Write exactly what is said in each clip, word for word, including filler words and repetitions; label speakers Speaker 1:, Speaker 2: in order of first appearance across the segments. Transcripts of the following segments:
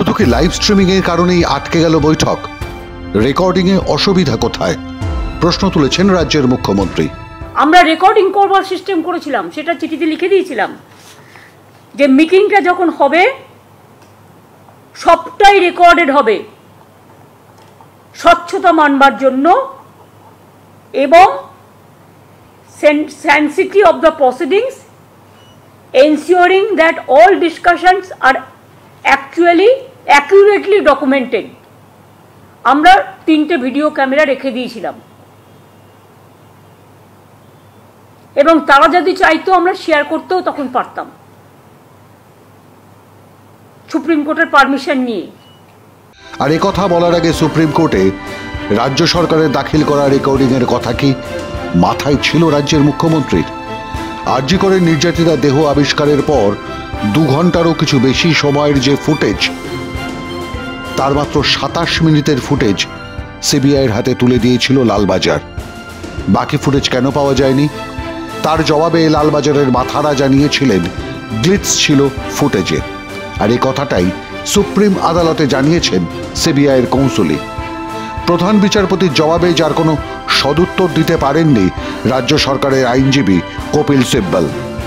Speaker 1: শুধু কি live streaming এর কারণেই আটকে গেল বৈঠক? রেকর্ডিং এ অসুবিধা কোথায়? প্রশ্ন তুলেছেন রাজ্যের মুখ্যমন্ত্রী।
Speaker 2: আমরা রেকর্ডিং করবার সিস্টেম করেছিলাম, সেটা চিঠিতে লিখে দিয়েছিলাম যে মিটিংটা যখন হবে সবটাই রেকর্ডেড হবে স্বচ্ছতা মানবার জন্য এবং sanctity of the proceedings, ensuring that all discussions are actually accurately documented. আমরা তিনটে ভিডিও ক্যামেরা রেখে দিয়েছিলাম এবং তারা যদি চাইতো আমরা শেয়ার করতেও তখন পারতাম সুপ্রিম কোর্টের পারমিশন নিয়ে।
Speaker 1: আর এই কথা বলার আগে সুপ্রিম কোর্টে রাজ্য সরকারের দাখিল করা রেকর্ডিং এর কথা কি মাথায় ছিল রাজ্যের মুখ্যমন্ত্রীর? আরজি করে নির্যাতিতা দেহ আবিষ্কারের পর দু ঘন্টারও কিছু বেশি সময়ের যে ফুটেজ, তার মাত্র সাতাশ মিনিটের ফুটেজ সিবিআইয়ের হাতে তুলে দিয়েছিল লালবাজার। বাকি ফুটেজ কেন পাওয়া যায়নি? তার জবাবে লালবাজারের মাথারা জানিয়েছিলেন গ্লিটস ছিল ফুটেজে। আর এই কথাটাই সুপ্রিম আদালতে জানিয়েছেন সিবিআইয়ের কৌঁসুলি। প্রধান বিচারপতির জবাবে যার কোনো সদুত্তর দিতে পারেননি রাজ্য সরকারের আইনজীবী কপিল সিব্বল।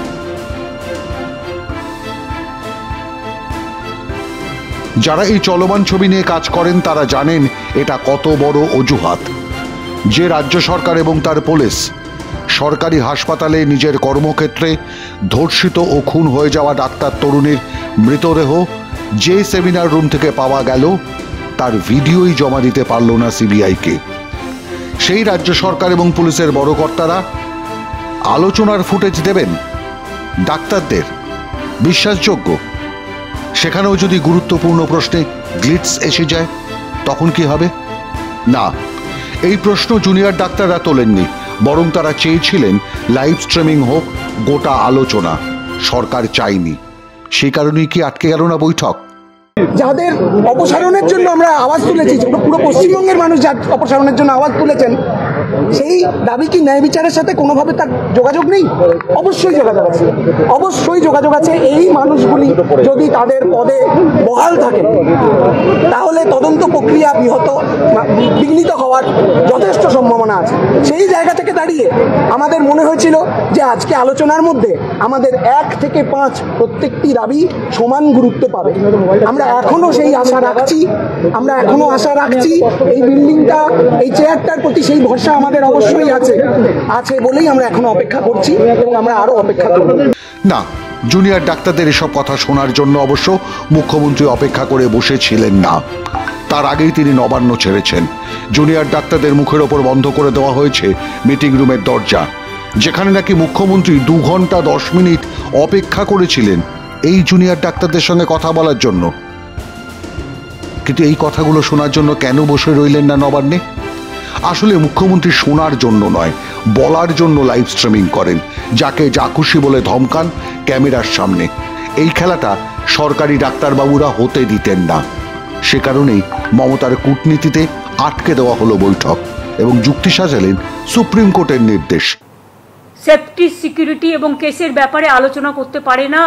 Speaker 1: যারা এই চলমান ছবি নিয়ে কাজ করেন তারা জানেন এটা কত বড় অজুহাত যে রাজ্য সরকার এবং তার পুলিশ সরকারি হাসপাতালে নিজের কর্মক্ষেত্রে ধর্ষিত ও খুন হয়ে যাওয়া ডাক্তার তরুণীর মৃতদেহ যে সেমিনার রুম থেকে পাওয়া গেল তার ভিডিওই জমা দিতে পারল না সিবিআইকে। সেই রাজ্য সরকার এবং পুলিশের বড় কর্তারা আলোচনার ফুটেজ দেবেন ডাক্তারদের? বিশ্বাসযোগ্য? সেখানেও যদি গুরুত্বপূর্ণ প্রশ্নে গ্লিটস এসে যায় তখন কি হবে? না, এই প্রশ্ন জুনিয়র ডাক্তাররা তোলেননি, বরং তারা চেয়েছিলেন লাইভ স্ট্রিমিং হোক, গোটা আলোচনা। সরকার চাইনি, সেই কারণেই কি আটকে গেল না বৈঠক?
Speaker 3: যাদের অপসারণের জন্য আমরা আওয়াজ তুলেছি, পুরো পশ্চিমবঙ্গের মানুষ যার অপসারণের জন্য আওয়াজ তুলেছেন, সেই দাবি কি ন্যায় বিচারের সাথে কোনোভাবে তার যোগাযোগ নেই? অবশ্যই যোগাযোগ আছে, অবশ্যই যোগাযোগ আছে। এই মানুষগুলি যদি তাদের পদে বহাল থাকেন তাহলে তদন্ত প্রক্রিয়া বিহত বিঘ্নিত হওয়ার যথেষ্ট সম্ভাবনা আছে। সেই জায়গা থেকে দাঁড়িয়ে আমাদের মনে হয়েছিল যে আজকে আলোচনার মধ্যে আমাদের এক থেকে পাঁচ প্রত্যেকটি দাবি সমান গুরুত্ব পাবে। আমরা এখনো সেই আশা রাখছি, আমরা এখনো আশা রাখছি এই বিল্ডিংটা, এই চেয়ারটার প্রতি সেই ভরসা আমাদের অবশ্যই আছে আছে বলেই আমরা এখনো অপেক্ষা করছি এবং আমরা আরো অপেক্ষা করব।
Speaker 1: না, জুনিয়র ডাক্তারদের এসব কথা শোনার জন্য অবশ্য মুখ্যমন্ত্রী অপেক্ষা করে বসেছিলেন না। তার আগেই তিনি নবান্ন ছেড়েছেন। জুনিয়র ডাক্তারদের মুখের ওপর বন্ধ করে দেওয়া হয়েছে মিটিং রুমের দরজা, যেখানে নাকি মুখ্যমন্ত্রী দু ঘন্টা দশ মিনিট অপেক্ষা করেছিলেন এই জুনিয়র ডাক্তারদের সঙ্গে কথা বলার জন্য। কিন্তু এই কথাগুলো শোনার জন্য কেন বসে রইলেন না নবান্নে? আসলে মুখ্যমন্ত্রী শোনার জন্য নয়, বলার জন্য লাইভ স্ট্রিমিং করেন, যাকে যা খুশি বলে ধমকান ক্যামেরার সামনে। এই খেলাটা সরকারি ডাক্তারবাবুরা হতে দিতেন না। সে কারণেই মমতার কূটনীতিতে আটকে দেওয়া হলো বৈঠক এবং যুক্তি সাজালেন সুপ্রিম কোর্টের নির্দেশ।
Speaker 2: সেফটি, সিকিউরিটি এবং কেসের ব্যাপারে আলোচনা করতে পারে না,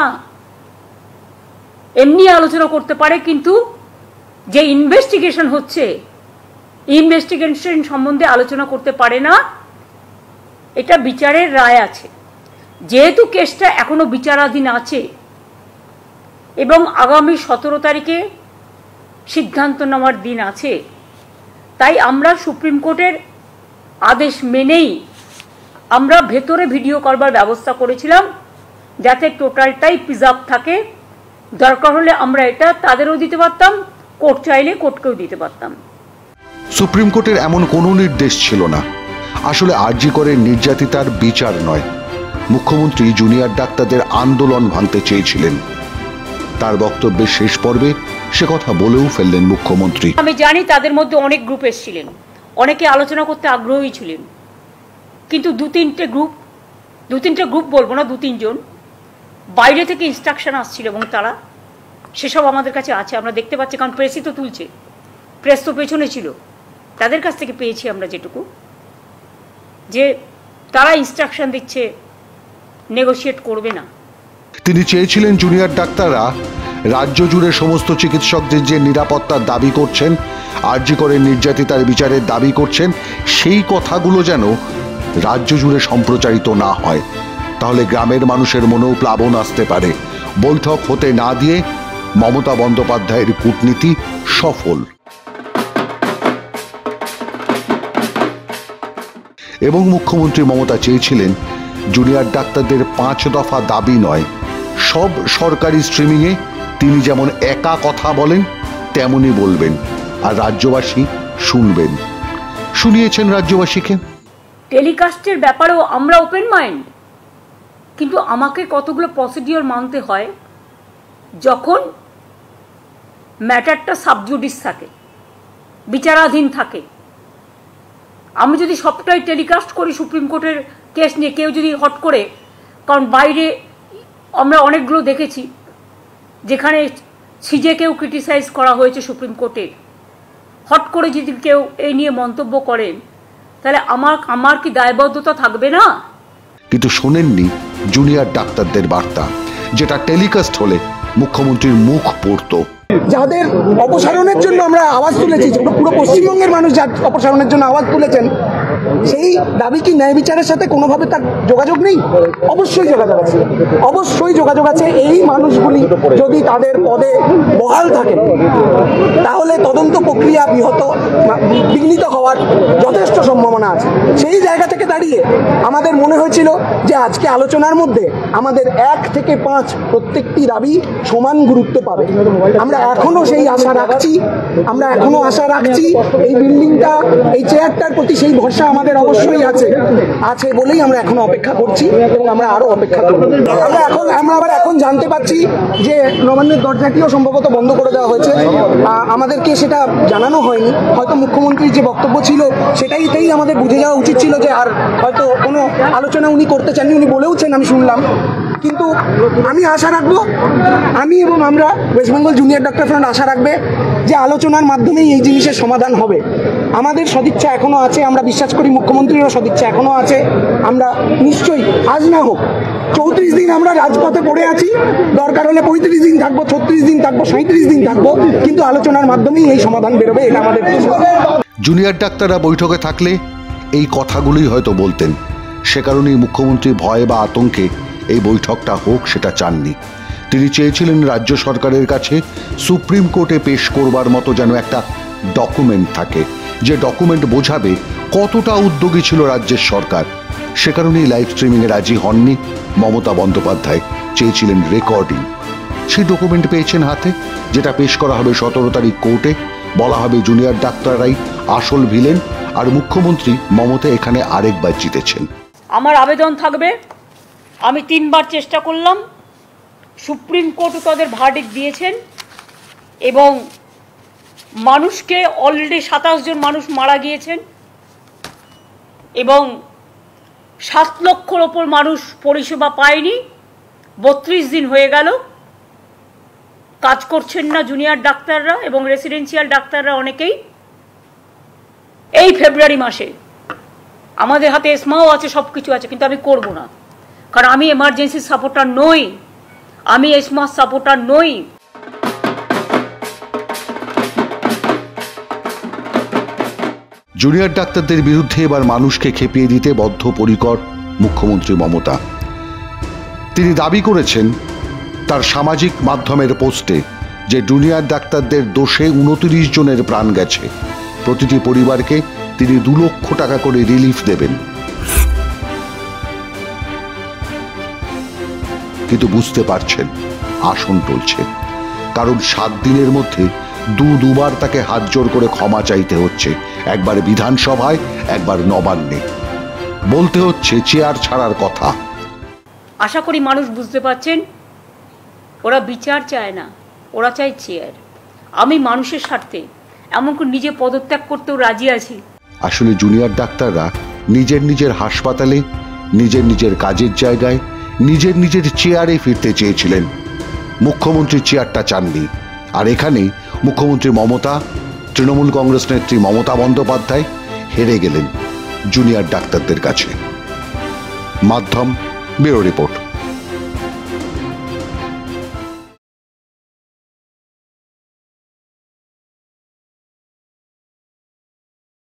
Speaker 2: এমনি আলোচনা করতে পারে, কিন্তু যে ইনভেস্টিগেশন হচ্ছে ইনভেস্টিগেশন সম্বন্ধে আলোচনা করতে পারে না। এটা বিচারের রায় আছে। যেহেতু কেসটা এখনো বিচারাধীন আছে এবং আগামী সতেরো তারিখে সিদ্ধান্ত নেওয়ার দিন আছে, তাই আমরা সুপ্রিম কোর্টের আদেশ মেনেই আমরা ভেতরে ভিডিও করবার ব্যবস্থা করেছিলাম যাতে টোটালটাই প্রিজার্ভ থাকে। দরকার হলে আমরা এটা তাদেরও দিতে পারতাম, কোর্ট চাইলে কোর্টকেও দিতে পারতাম।
Speaker 1: সুপ্রিম কোর্টের এমন কোনো নির্দেশ ছিল না। আসলে আরজি করে নির্যাতিতার বিচার নয়, মুখ্যমন্ত্রী জুনিয়র ডাক্তারদের আন্দোলন ভাঙতে চেয়েছিলেন। তার বক্তব্যের শেষ পর্বে সে কথা বলেও ফেললেন মুখ্যমন্ত্রী।
Speaker 2: আমি জানি তাদের মধ্যে অনেক গ্রুপ এসেছিলেন, অনেকে আলোচনা করতে আগ্রহী ছিলেন, কিন্তু দু তিনটে গ্রুপ দু তিনটে গ্রুপ বলবো না, দু তিনজন বাইরে থেকে ইনস্ট্রাকশন আসছিল এবং তারা সেসব আমাদের কাছে আছে, আমরা দেখতে পাচ্ছি, কারণ প্রেসই তো তুলছে, প্রেস তো পেছনে ছিল। তাদের কাছ থেকে পেয়েছি আমরা যেটুকু, যে তারা ইনস্ট্রাকশন দিচ্ছে নেগোশিয়েট করবে না।
Speaker 1: তিনি চেয়েছিলেন জুনিয়র ডাক্তাররা রাজ্য জুড়ে সমস্ত চিকিৎসকদের যে নিরাপত্তার দাবি করছেন, আরজি করে নির্যাতিতার বিচারের দাবি করছেন, সেই কথাগুলো যেন রাজ্য জুড়ে সম্প্রচারিত না হয়, তাহলে গ্রামের মানুষের মনেও প্লাবন আসতে পারে। বৈঠক হতে না দিয়ে মমতা বন্দ্যোপাধ্যায়ের কূটনীতি সফল। এবং মুখ্যমন্ত্রী মমতা চেয়েছিলেন জুনিয়র ডাক্তারদের পাঁচ দফা দাবি নয়, সব সরকারি স্ট্রিমিংয়ে তিনি যেমন একা কথা বলেন তেমনই বলবেন, আর রাজ্যবাসী শুনবেন। শুনিয়েছেন রাজ্যবাসীকে।
Speaker 2: টেলিকাস্টের ব্যাপারেও আমরা ওপেন মাইন্ড, কিন্তু আমাকে কতগুলো প্রসিডিওর মানতে হয়। যখন ম্যাটারটা সাবজুডিস থাকে, বিচারাধীন থাকে, আমি যদি সবটাই টেলিকাস্ট করি সুপ্রিম কোর্টের কেস নিয়ে, কেউ যদি হট করে, কারণ বাইরে আমরা অনেকগুলো দেখেছি যেখানে সিজেকেও ক্রিটিসাইজ করা হয়েছে সুপ্রিম কোর্টে, হট করে যদি কেউ এই নিয়ে মন্তব্য করেন, তাহলে আমার আমার কি দায়বদ্ধতা থাকবে না?
Speaker 1: কিন্তু শোনেননি জুনিয়র ডাক্তারদের বার্তা, যেটা টেলিকাস্ট হলে মুখ্যমন্ত্রীর মুখ পড়তো।
Speaker 3: যাদের অপসারণের জন্য আমরা আওয়াজ তুলেছি, পুরো পশ্চিমবঙ্গের মানুষ যার অপসারণের জন্য আওয়াজ তুলেছেন, সেই দাবি কি ন্যায় বিচারের সাথে কোনোভাবে তার যোগাযোগ নেই? অবশ্যই যোগাযোগ আছে, অবশ্যই যোগাযোগ আছে। এই মানুষগুলি যদি তাদের পদে বহাল থাকেন, তাহলে তদন্ত প্রক্রিয়া বিহত বিঘ্নিত হওয়ার যথেষ্ট সম্ভাবনা আছে। সেই জায়গা থেকে দাঁড়িয়ে আমাদের মনে হয়েছিল যে আজকে আলোচনার মধ্যে আমাদের এক থেকে পাঁচ প্রত্যেকটি দাবি সমান গুরুত্ব পাবে। আমরা এখনো সেই আশা রাখছি, আমরা এখনো আশা রাখছি এই বিল্ডিংটা, এই চেয়ারটার প্রতি সেই ভরসা আমাদের অবশ্যই আছে আছে বলেই আমরা এখনো অপেক্ষা করছি এবং আমরা আরো অপেক্ষা করব। আমরা এখন আমরা আবার এখন জানতে পারছি যে নবান্নের দরজাটিও সম্ভবত বন্ধ করে দেওয়া হয়েছে। আমাদেরকে সেটা জানানো হয়নি, হয়তো মুখ্যমন্ত্রীর যে বক্তব্য ছিল সেটাইতেই আমাদের বুঝে যাওয়া উচিত ছিল যে আর হয়তো কোনো আলোচনা উনি করতে চাননি, উনি বলেওছেন আমি শুনলাম। কিন্তু আমি আশা রাখবো, আমি এবং আমরা West Bengal junior doctor front আশা রাখবে যে আলোচনার মাধ্যমেই এই জিনিসের সমাধান হবে। আমাদের সদিচ্ছা এখনো আছে, আমরা বিশ্বাস করি মুখ্যমন্ত্রীরও সদিচ্ছা এখনো আছে। আমরা নিশ্চয়ই আজ না হোক চৌত্রিশ দিন আমরা রাজপথে পড়ে আছি, দরকার হলে পঁয়ত্রিশ দিন থাকবো, ছত্রিশ দিন থাকবো, সাঁত্রিশ দিন থাকবো, কিন্তু আলোচনার মাধ্যমেই এই সমাধান বেরোবে, এটা আমাদের।
Speaker 1: জুনিয়র ডাক্তাররা বৈঠকে থাকলে এই কথাগুলোই হয়তো বলতেন, সে কারণেই মুখ্যমন্ত্রী ভয় বা আতঙ্কে এই বৈঠকটা হোক সেটা চাননি। তিনি চেয়েছিলেন রাজ্য সরকারের কাছে সুপ্রিম কোর্টে পেশ করবার মতো যেন একটা ডকুমেন্ট থাকে, যে ডকুমেন্ট বোঝাবে কতটা উদ্যোগী ছিল রাজ্যের সরকার। সে কারণেই লাইভ স্ট্রিমিংয়ে রাজি হননি মমতা বন্দ্যোপাধ্যায়, চেয়েছিলেন রেকর্ডিং। সেই ডকুমেন্ট পেয়েছেন হাতে, যেটা পেশ করা হবে সতেরো তারিখ কোর্টে। বলা হবে জুনিয়র ডাক্তাররাই আসল ভিলেন, আর মুখ্যমন্ত্রী মমতা এখানে আরেকবার জিতেছেন।
Speaker 2: আমার আবেদন থাকবে, আমি তিনবার চেষ্টা করলাম, সুপ্রিম কোর্টও তাদের ভার্ডিক্ট দিয়েছেন এবং মানুষকে অলরেডি সাতাশ জন মানুষ মারা গিয়েছেন এবং সাত লক্ষর ওপর মানুষ পরিষেবা পায়নি। বত্রিশ দিন হয়ে গেল, কাজ করছেন না জুনিয়র ডাক্তাররা এবং রেসিডেন্সিয়াল ডাক্তাররা অনেকেই। এই ফেব্রুয়ারি মাসে আমাদের হাতে এসমাও আছে, সব কিছু আছে, কিন্তু আমি করব না, কারণ আমি এমার্জেন্সি সাপোর্টার নই, আমি এসমা সাপোর্টার নই।
Speaker 1: জুনিয়র ডাক্তারদের বিরুদ্ধে এবার মানুষকে খেপিয়ে দিতে বদ্ধপরিকর মুখ্যমন্ত্রী মমতা। তিনি দাবি করেছেন তার সামাজিক মাধ্যমের পোস্টে যে জুনিয়র ডাক্তারদের দোষে উনত্রিশ জনের প্রাণ গেছে, প্রতিটি পরিবারকে তিনি দু লক্ষ টাকা করে রিলিফ দেবেন। কিন্তু বুঝতে পারছেন আসন টলছে, কারণ সাত দিনের মধ্যে দু দুবার তাকে হাত জোর করে ক্ষমা চাইতে হচ্ছে, একবার বিধানসভায়, একবার নবান্নে। বলতে হচ্ছে চেয়ার ছাড়ার কথা।
Speaker 2: আশা করি মানুষ বুঝতে পারছেন, ওরা বিচার চায় না, ওরা চায় চেয়ার। আমি মানুষের স্বার্থে এমনকি নিজে পদত্যাগ করতেও রাজি আছি।
Speaker 1: আসলে জুনিয়র ডাক্তাররা নিজের নিজের হাসপাতালে, নিজের নিজের কাজের জায়গায়, নিজের নিজের চেয়ারে ফিরতে চেয়েছিলেন। মুখ্যমন্ত্রীর চেয়ারটা চাননি। আর এখানে মুখ্যমন্ত্রী মমতা, তৃণমূল কংগ্রেস নেত্রী মমতা বন্দ্যোপাধ্যায় হেরে গেলেন জুনিয়র ডাক্তারদের কাছে। মাধ্যম ব্যুরো রিপোর্ট।